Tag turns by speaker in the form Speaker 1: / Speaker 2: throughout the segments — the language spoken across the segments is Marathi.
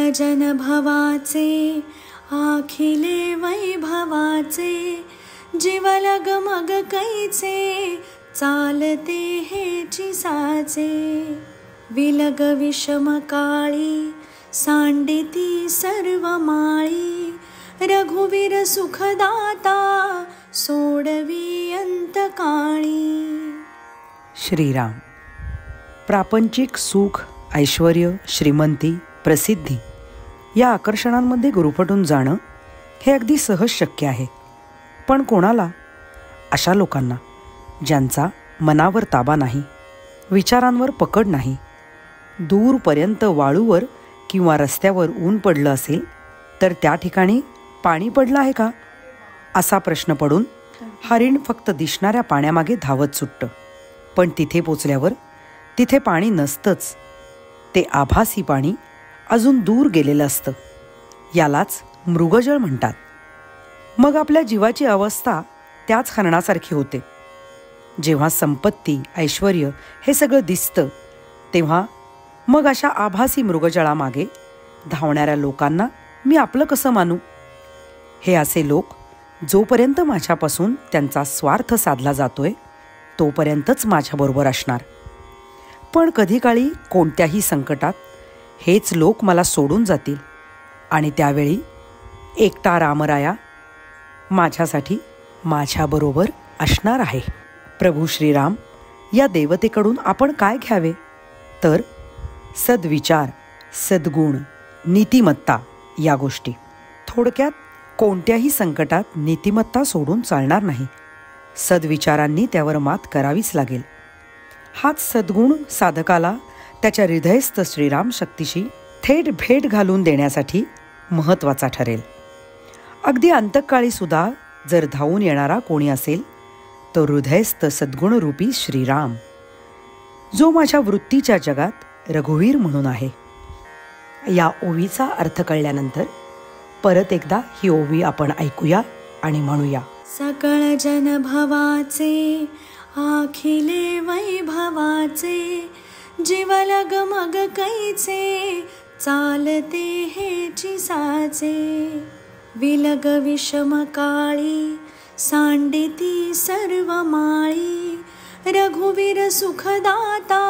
Speaker 1: जन भवाचे आखिले वैभवाचे, जीवलग मग कैचे चालते हेची साचे। विलग विषम काळी सांडिती सर्व माळी, रघुवीर सुखदाता सोडवी अंतकाळी।
Speaker 2: श्रीराम। प्रापंचिक सुख, ऐश्वर्य, श्रीमंती, प्रसिद्धी या आकर्षणांमध्ये गुरफटून जाणं हे अगदी सहज शक्य आहे। पण कोणाला? अशा लोकांना ज्यांचा मनावर ताबा नाही, विचारांवर पकड नाही। दूरपर्यंत वाळूवर किंवा रस्त्यावर ऊन पडलं असेल तर त्या ठिकाणी पाणी पडलं आहे का असा प्रश्न पडून हरिण फक्त दिसणाऱ्या पाण्यामागे धावत सुटतं। पण तिथे पोचल्यावर तिथे पाणी नसतंच, ते आभासी पाणी अजून दूर गेलेलं असतं। यालाच मृगजळ म्हणतात। मग आपल्या जीवाची अवस्था त्याच हरणासारखी होते। जेव्हा संपत्ती, ऐश्वर्य हे सगळं दिसतं तेव्हा मग अशा आभासी मृगजळामागे धावणाऱ्या लोकांना मी आपलं कसं मानू? हे असे लोक जोपर्यंत माझ्यापासून त्यांचा स्वार्थ साधला जातोय तोपर्यंतच माझ्याबरोबर असणार। पण कधीकाळी कोणत्याही संकटात हेच लोक मला सोडून जातील आणि त्यावेळी एकटा रामराया माझ्यासाठी माझ्याबरोबर असणार आहे। प्रभू श्रीराम या देवतेकडून आपण काय घ्यावे? तर सद्विचार, सद्गुण, नीतिमत्ता या गोष्टी। थोडक्यात कोणत्याही संकटात नीतिमत्ता सोडून चालणार नाही। सद्विचारांनी त्यावर मात करावीच लागेल। हाच सद्गुण साधकाला त्याच्या हृदयस्थ श्रीराम शक्तीशी थेट भेट घालून देण्यासाठी महत्त्वाचा ठरेल। अगदी अंतकाळी सुद्धा जर धावून येणारा कोणी असेल तो हृदयस्थ सद्गुणरूपी श्रीराम, जो माझ्या वृत्तीच्या जगात रघुवीर म्हणून आहे। या ओवीचा अर्थ कळल्यानंतर परत एकदा ही ओवी आपण ऐकूया आणि म्हणूया।
Speaker 1: सकळ जन भवाचे आखिले वैभवाचे, जीवलग मग कैचे चालते हेची साचे। विलग विषम काळी सांडिती सर्व माळी, रघुवीर सुखदाता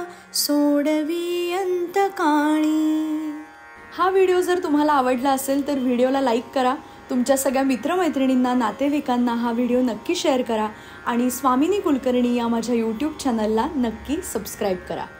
Speaker 1: सोडवी अंतकाळी।
Speaker 3: हा व्हिडिओ जर तुम्हाला आवडला असेल तर व्हिडिओला लाईक करा, तुमच्या सगळ्या मित्रमैत्रिणींना, नातेवाईकांना हा व्हिडिओ नक्की शेअर करा आणि स्वामिनी कुलकर्णी या माझ्या यूट्यूब चॅनलला नक्की सबस्क्राईब करा।